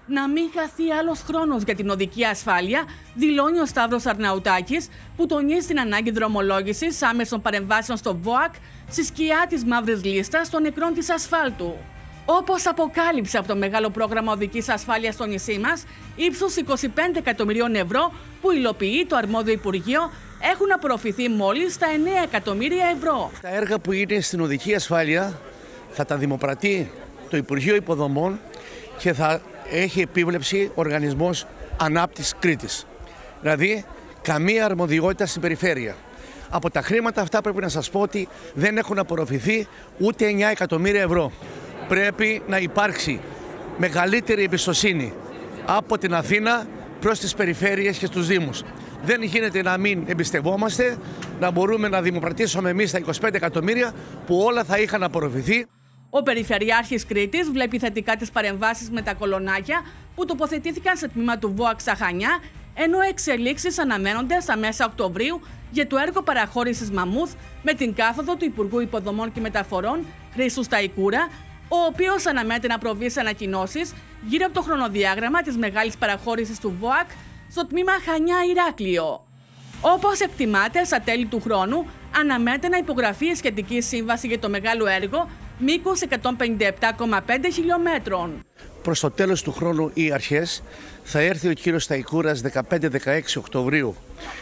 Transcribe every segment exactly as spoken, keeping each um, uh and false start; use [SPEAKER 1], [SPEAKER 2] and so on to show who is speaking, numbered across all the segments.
[SPEAKER 1] Να μην χαθεί άλλος χρόνος για την οδική ασφάλεια, δηλώνει ο Σταύρος Αρναουτάκης, που τονίζει την ανάγκη δρομολόγησης άμεσων παρεμβάσεων στο ΒΟΑΚ στη σκιά της μαύρης λίστας των νεκρών της ασφάλτου. Όπως αποκάλυψε από το μεγάλο πρόγραμμα οδικής ασφάλειας στο νησί μας, ύψους είκοσι πέντε εκατομμυρίων ευρώ που υλοποιεί το αρμόδιο Υπουργείο, έχουν απορροφηθεί μόλις τα εννέα εκατομμύρια ευρώ.
[SPEAKER 2] Τα έργα που είναι στην οδική ασφάλεια θα τα δημοπρατεί το Υπουργείο Υποδομών και θα έχει επίβλεψη ο Οργανισμός Ανάπτυξης Κρήτης. Δηλαδή, καμία αρμοδιότητα στην περιφέρεια. Από τα χρήματα αυτά πρέπει να σας πω ότι δεν έχουν απορροφηθεί ούτε εννέα εκατομμύρια ευρώ. Πρέπει να υπάρξει μεγαλύτερη εμπιστοσύνη από την Αθήνα προς τις περιφέρειες και στους Δήμους. Δεν γίνεται να μην εμπιστευόμαστε, να μπορούμε να δημοπρατήσουμε εμείς τα είκοσι πέντε εκατομμύρια που όλα θα είχαν απορροφηθεί.
[SPEAKER 1] Ο Περιφερειάρχης Κρήτης βλέπει θετικά τις παρεμβάσεις με τα κολονάκια που τοποθετήθηκαν σε τμήμα του ΒΟΑΚ στα Χανιά, ενώ εξελίξεις αναμένονται στα μέσα Οκτωβρίου για το έργο παραχώρησης Μαμούθ με την κάθοδο του Υπουργού Υποδομών και Μεταφορών Χρήστου Σταϊκούρα, ο οποίος αναμένεται να προβεί σε ανακοινώσεις γύρω από το χρονοδιάγραμμα της μεγάλης παραχώρησης του ΒΟΑΚ στο τμήμα Χανιά-Ηράκλειο. Όπως εκτιμάται, στα τέλη του χρόνου αναμένεται να υπογραφεί η σχετική σύμβαση για το μεγάλο έργο μήκους εκατόν πενήντα επτά κόμμα πέντε χιλιομέτρων.
[SPEAKER 2] Προς το τέλος του χρόνου ή αρχές θα έρθει ο κύριος Σταϊκούρας δεκαπέντε δεκαέξι Οκτωβρίου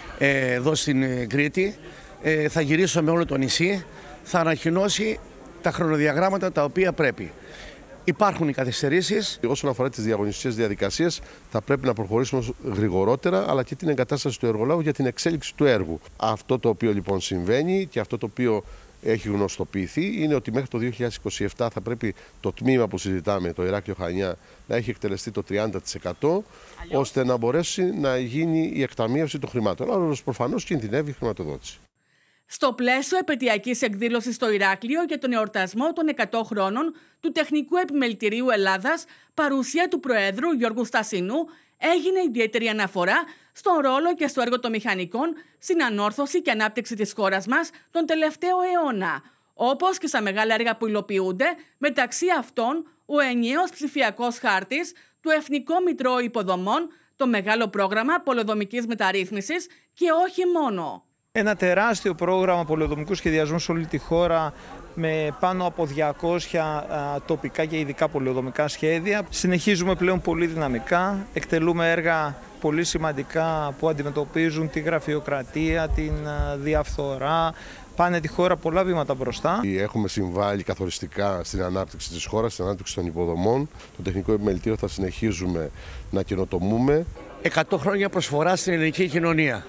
[SPEAKER 2] ε, εδώ στην Κρήτη, ε, θα γυρίσω με όλο το νησί, θα ανακοινώσει τα χρονοδιαγράμματα τα οποία πρέπει. Υπάρχουν οι καθυστερήσεις.
[SPEAKER 3] Όσον αφορά τις διαγωνιστικές διαδικασίες, θα πρέπει να προχωρήσουμε γρηγορότερα, αλλά και την εγκατάσταση του εργολάβου για την εξέλιξη του έργου. Αυτό το οποίο λοιπόν συμβαίνει και αυτό το οποίο έχει γνωστοποιηθεί είναι ότι μέχρι το δύο χιλιάδες είκοσι επτά θα πρέπει το τμήμα που συζητάμε, το Ηράκλειο Χανιά, να έχει εκτελεστεί το τριάντα τοις εκατό, ώστε να μπορέσει να γίνει η εκταμείευση των χρημάτων. Αλλά προφανώς κινδυνεύει η χρηματοδότηση.
[SPEAKER 1] Στο πλαίσιο επετειακής εκδήλωσης στο Ηράκλειο για τον εορτασμό των εκατό χρόνων του Τεχνικού Επιμελητηρίου Ελλάδας, παρουσία του Προέδρου Γιώργου Στασινού, έγινε ιδιαίτερη αναφορά στον ρόλο και στο έργο των μηχανικών στην ανόρθωση και ανάπτυξη της χώρας μας τον τελευταίο αιώνα, όπως και στα μεγάλα έργα που υλοποιούνται, μεταξύ αυτών ο ενιαίος ψηφιακός χάρτης, το Εθνικό Μητρό Υποδομών, το μεγάλο πρόγραμμα πολεοδομικής μεταρρύθμισης και όχι μόνο.
[SPEAKER 4] Ένα τεράστιο πρόγραμμα πολεοδομικού σχεδιασμού σε όλη τη χώρα με πάνω από διακόσια τοπικά και ειδικά πολεοδομικά σχέδια. Συνεχίζουμε πλέον πολύ δυναμικά, εκτελούμε έργα πολύ σημαντικά που αντιμετωπίζουν τη γραφειοκρατία, την διαφθορά, πάνε τη χώρα πολλά βήματα μπροστά.
[SPEAKER 3] Έχουμε συμβάλει καθοριστικά στην ανάπτυξη της χώρας, στην ανάπτυξη των υποδομών. Το Τεχνικό Επιμελητήριο θα συνεχίζουμε να καινοτομούμε.
[SPEAKER 2] εκατό χρόνια προσφορά στην ελληνική κοινωνία.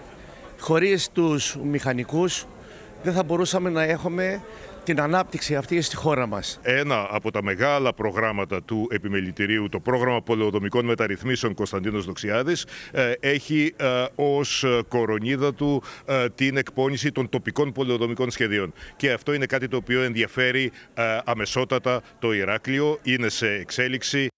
[SPEAKER 2] Χωρίς τους μηχανικούς δεν θα μπορούσαμε να έχουμε την ανάπτυξη αυτή στη χώρα μας.
[SPEAKER 5] Ένα από τα μεγάλα προγράμματα του Επιμελητηρίου, το πρόγραμμα πολεοδομικών μεταρρυθμίσεων Κωνσταντίνος Δοξιάδης, έχει ως κορονίδα του την εκπόνηση των τοπικών πολεοδομικών σχεδίων. Και αυτό είναι κάτι το οποίο ενδιαφέρει αμεσότατα το Ηράκλειο, είναι σε εξέλιξη,